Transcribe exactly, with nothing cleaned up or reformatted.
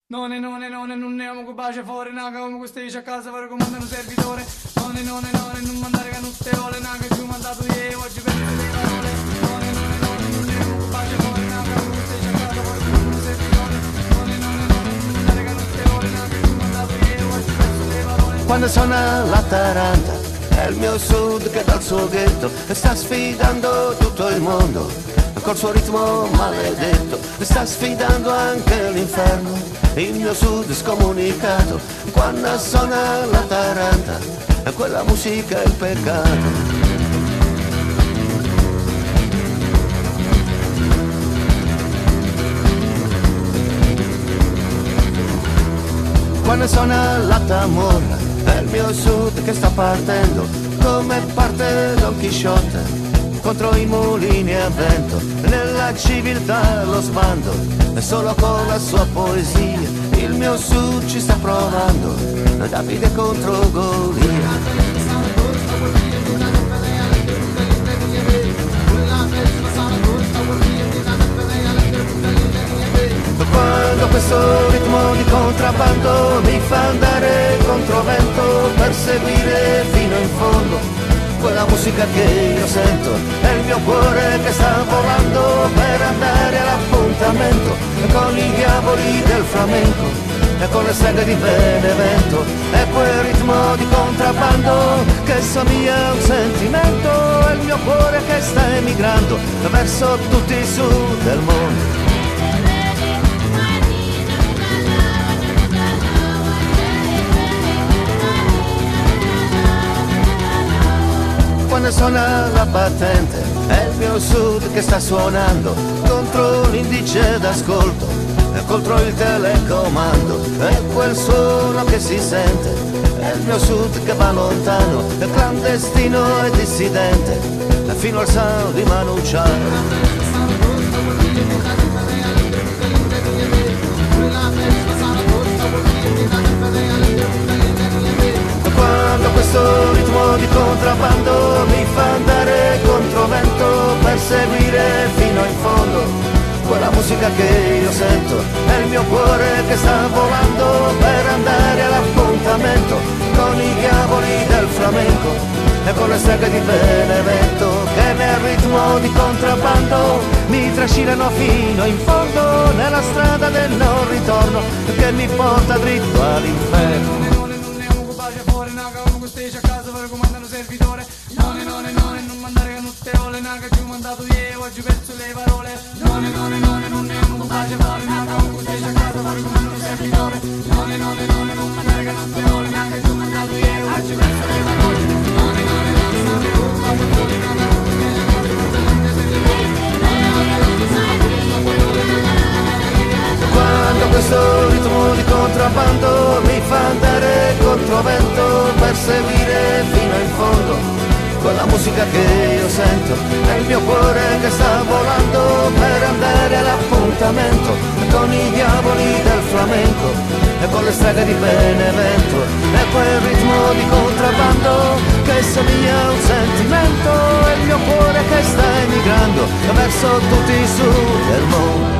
Non è, non è, non è, non ne amo che bacia fuori, naga come questo dice a casa per comandare un servitore. Non è, non è, non è, non mandare canutte ole, naga giù mandato io, oggi penso le parole. Non è, non è, non è, non ne amo che bacia fuori, naga come questo dice a casa per comandare un servitore. Non è, non è, non è, non mandare canutte ole, naga giù mandato io, oggi penso le parole. Quando suona la taranta è il mio sud che dal suo ghetto sta sfidando tutto il mondo col suo ritmo maledetto, sta sfidando anche l'inferno. Il mio sud scomunicato quando suona la taranta, quella musica è il peccato. Quando suona la tamorra è il mio sud che sta partendo come parte Don Chisciotte contro i mulini a vento, nella civiltà lo sbando e solo con la sua poesia il mio sud ci sta provando, Davide contro Golia. Quando questo ritmo di contrabbando mi fa andare contro vento per seguire fino in fondo quella musica che io sento, è il mio cuore che sta volando per andare all'appuntamento con i diavoli del flamenco e con le streghe di Benevento. È quel ritmo di contrabbando che somiglia a un sentimento, è il mio cuore che sta emigrando verso tutti i sud del mondo. Quando suona la battente è il mio sud che sta suonando contro l'indice d'ascolto e contro il telecomando, è quel suono che si sente, è il mio sud che va lontano, è clandestino e dissidente fino al sound di Manu Chao. Quando questo ritmo di contrabbando mi fa andare contro vento per seguire fino in fondo quella musica che io sento, è il mio cuore che sta volando per andare all'appuntamento con i diavoli del flamenco e con le streghe di Benevento che nel ritmo di contrabbando mi trascinano fino in fondo nella strada del non ritorno che mi porta dritto all'inferno. Dice a casa per comandare un servitore. Non è, non è, non è, non mandare canutte ole, naga giù mandato io, oggi penso le parole. Non è, non è, non è, non ne amo che bacia fuori, naga comunque dice a casa per comandare un servitore. Non è, non è, non è, non mandare canutte ole, naga giù mandato io, oggi penso le parole. Non è, non è, non è, non ne amo che bacia fuori, naga comunque dice a casa per comandare un servitore. Non è, non è, non è, non quando questo ritmo di contrabbando mi fa andare contro vento per seguire fino in fondo quella musica che io sento, è il mio cuore che sta volando per andare all'appuntamento con i diavoli del flamenco e con le streghe di Benevento. È quel ritmo di contrabbando che somiglia a un sentimento, è il mio cuore che sta emigrando verso tutti i sud del mondo.